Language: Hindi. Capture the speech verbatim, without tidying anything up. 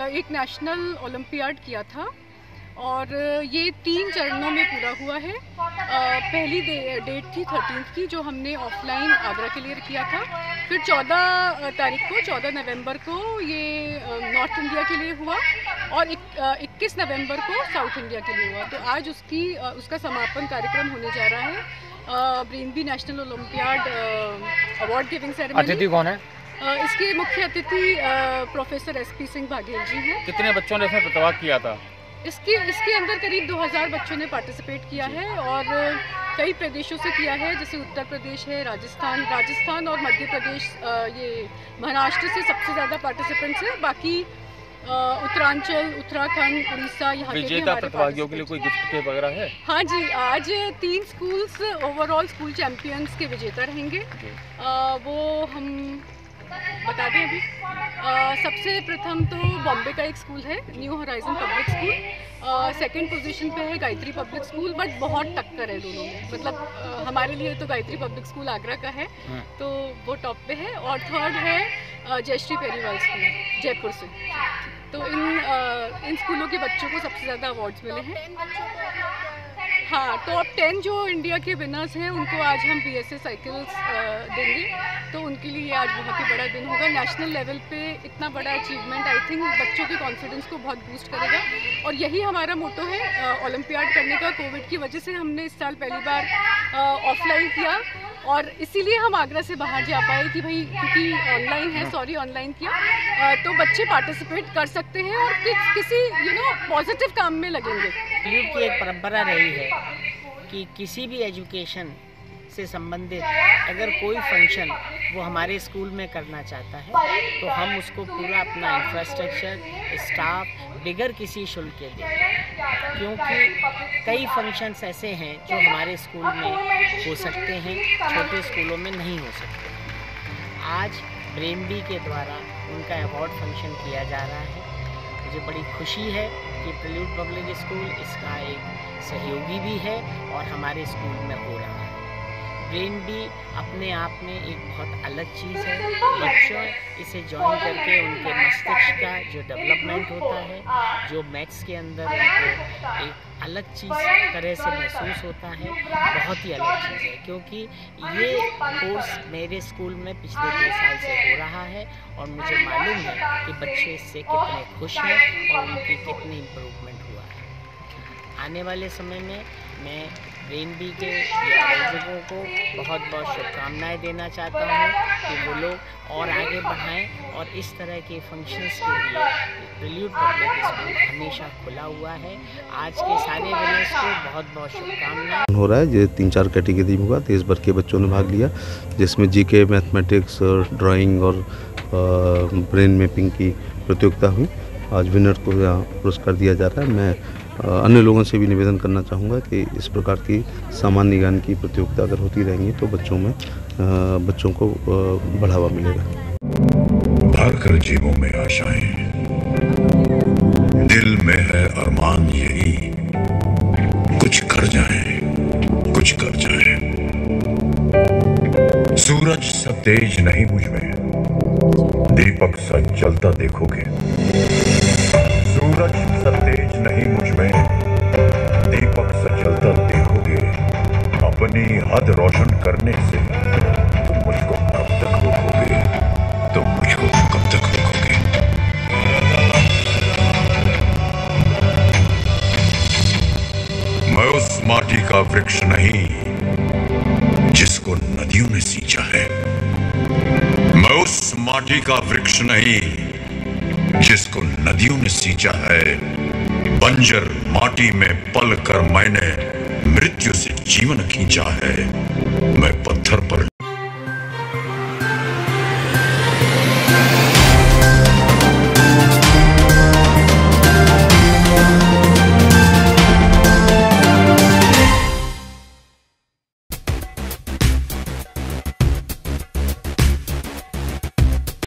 एक नेशनल ओलंपियाड किया था और ये तीन चरणों में पूरा हुआ है। पहली डेट थी थर्टीन्थ की जो हमने ऑफलाइन आगरा के लिए किया था। फिर चौदह तारीख को चौदह नवंबर को ये नॉर्थ इंडिया के लिए हुआ और इक्कीस नवंबर को साउथ इंडिया के लिए हुआ। तो आज उसकी उसका समापन कार्यक्रम होने जा रहा है। Brainbee national olympiad award giving ceremony. अतिथि कौन है? इसके मुख्य अतिथि professor S P Singh Baghel ji हैं। कितने बच्चों ने इसमें प्रतिभाग किया था? इसके इसके अंदर करीब दो हज़ार बच्चों ने पार्टिसिपेट किया है और कई प्रदेशों से किया है, जैसे उत्तर प्रदेश है, राजस्थान राजस्थान और मध्य प्रदेश, ये महाराष्ट्र से सबसे ज़्यादा पार्टिसिपेंट्स हैं। बाकी उत्तरांचल, उत्तराखंड, उड़ीसा, यहाँ के विजेता प्रतिभागियों के लिए कोई गिफ्ट के वगैरह है? हाँ जी, आज तीन स्कूल्स ओवरऑल स्कूल चैंपियंस के विजेता रहेंगे। आ, वो हम बता दें अभी। आ, सबसे प्रथम तो बॉम्बे का एक स्कूल है, New Horizon Public School. Second position पे है गायत्री पब्लिक स्कूल, बट बहुत टक्कर है दोनों में। मतलब आ, हमारे लिए तो गायत्री पब्लिक स्कूल आगरा का है, तो वो टॉप पे है। और थर्ड है जयश्री पेरीवाल स्कूल जयपुर से। तो इन आ, इन स्कूलों के बच्चों को सबसे ज़्यादा अवार्ड्स मिले हैं। हाँ, टॉप टेन जो इंडिया के विनर्स हैं उनको आज हम बी एस ए साइकिल्स देंगे, तो उनके लिए आज बहुत ही बड़ा दिन होगा। नेशनल लेवल पे इतना बड़ा अचीवमेंट आई थिंक बच्चों के कॉन्फिडेंस को बहुत बूस्ट करेगा और यही हमारा मोटो है ओलंपियाड करने का। कोविड की वजह से हमने इस साल पहली बार ऑफलाइन किया और इसीलिए हम आगरा से बाहर जा पाए कि भाई क्योंकि ऑनलाइन है, सॉरी ऑनलाइन किया, आ, तो बच्चे पार्टिसिपेट कर सकते हैं और कि, किसी यू नो पॉजिटिव काम में लगेंगे। ट्रिब्यूट की एक परंपरा रही है कि किसी भी एजुकेशन से संबंधित अगर कोई फंक्शन वो हमारे स्कूल में करना चाहता है तो हम उसको पूरा अपना इंफ्रास्ट्रक्चर, स्टाफ बिगर किसी शुल्क के दें, क्योंकि कई फंक्शंस ऐसे हैं जो हमारे स्कूल में हो सकते हैं, छोटे स्कूलों में नहीं हो सकते। आज ब्रेनबी के द्वारा उनका अवार्ड फंक्शन किया जा रहा है। मुझे बड़ी खुशी है कि प्रिल्यूड पब्लिक स्कूल इसका एक सहयोगी भी है और हमारे स्कूल में हो रहा है। ब्रेनबी अपने आप में एक बहुत अलग चीज़ है। बच्चों इसे ज्वाइन करके उनके मस्तिष्क का जो डेवलपमेंट होता है, जो मैथ्स के अंदर उनको एक अलग चीज़ तरह से महसूस होता है, बहुत ही अलग चीज़ है। क्योंकि ये कोर्स मेरे स्कूल में पिछले दो साल से हो रहा है और मुझे मालूम है कि बच्चे इससे कितने खुश हैं और उनकी कितनी इम्प्रूवमेंट हुआ है। आने वाले समय में मैं ब्रेनबी के आयोजकों को बहुत बहुत शुभकामनाएं देना चाहता हूं कि वो लोग और आगे बढ़ाएं और इस तरह के फंक्शंस के लिए प्रिल्यूड पब्लिक स्कूल हमेशा खुला हुआ है। आज के सारे विनर्स को बहुत बहुत शुभकामनाएं। हो रहा है ये तीन चार कैटेगरी में हुआ, देश भर के बच्चों ने भाग लिया, जिसमें जीके, मैथमेटिक्स, ड्राइंग और ब्रेन मैपिंग की प्रतियोगिता हुई। आज विनर को यहाँ पुरस्कार दिया जा रहा है। मैं अन्य लोगों से भी निवेदन करना चाहूँगा कि इस प्रकार की सामान्य ज्ञान की प्रतियोगिता अगर होती रहेंगी तो बच्चों में बच्चों को बढ़ावा मिलेगा। भर कर जेबों में आशाएं, दिल में है अरमान यही, कुछ कर जाएं, कुछ कर जाएं। सूरज सा तेज नहीं मुझ में, दीपक सा जलता देखोगे। सूरज सा तेज नहीं मुझ में, दीपक सा जलता देखोगे। अपनी हद रोशन करने से तुम मुझको कब तक रोकोगे, तुम मुझको कब तक रोकोगे। मैं उस माटी का वृक्ष नहीं जिसको नदियों ने सींचा है। मैं उस माटी का वृक्ष नहीं जिसको नदियों ने सींचा है। बंजर माटी में पल कर मैंने मृत्यु से जीवन खींचा है। मैं पत्थर पर